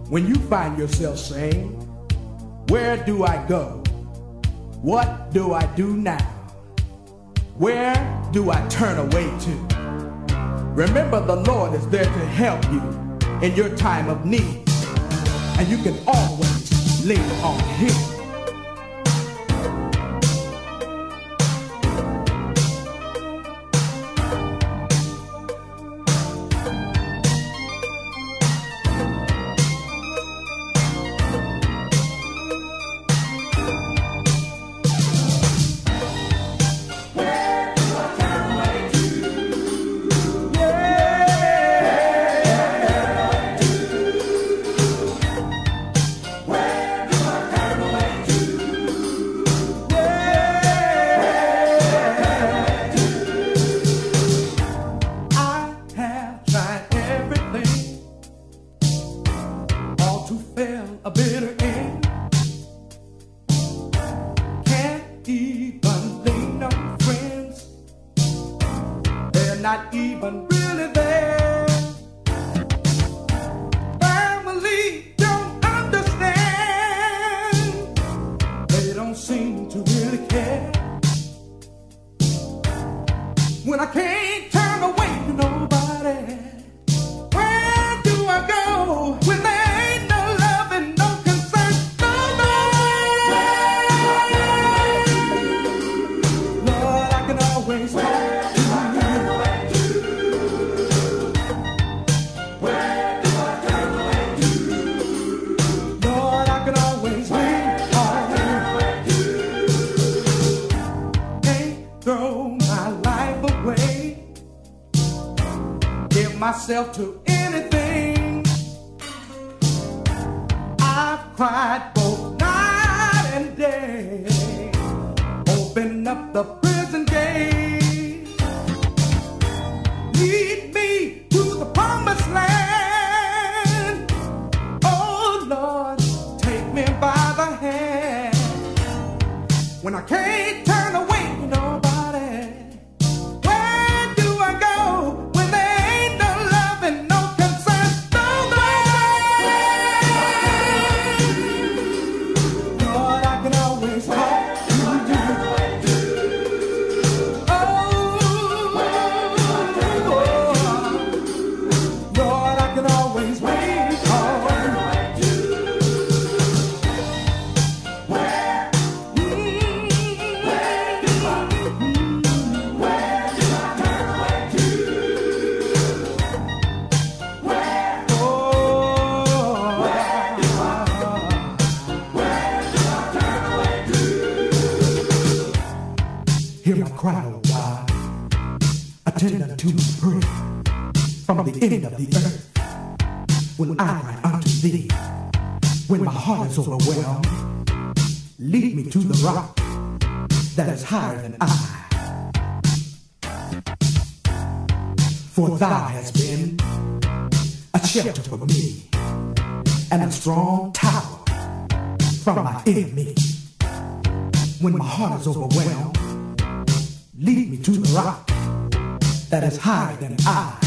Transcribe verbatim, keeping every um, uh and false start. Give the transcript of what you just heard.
When you find yourself saying, where do I go? What do I do now? Where do I turn away to? Remember, the Lord is there to help you in your time of need, and you can always lean on Him. A bitter end. Can't even lean on friends. They're not even really there. Family don't understand. They don't seem to really care. When I can't turn away to nobody, where do I go when there ain't no love and no concern? Nobody. Lord, I can always talk to you. Where do I turn away to? Lord, I can always lean on you. Can't throw my life away, give myself to anything. I've cried both night and day. Open up the prison gate. Lead me to the promised land. Oh Lord, take me by the hand. When I can't turn away to nobody, where do I go when there ain't no love and no concern? Nobody. Lord, I can always talk to you. Oh, Lord, I can always wait on you. Where? Where do I? Where do I turn away to? Where? Oh, where do I? Where do I turn away to? Hear my cry, O God. Attend unto my prayer from the end of the earth. When I cry unto thee, when my heart is overwhelmed, lead me to the rock that is higher than I. For thou hast been a shelter for me and a strong tower from my enemy. When my heart is overwhelmed, lead me to the rock that is higher than I.